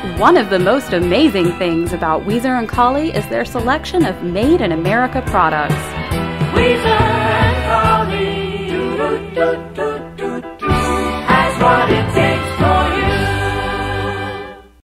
One of the most amazing things about Weezer & Colley is their selection of made in America products. Weezer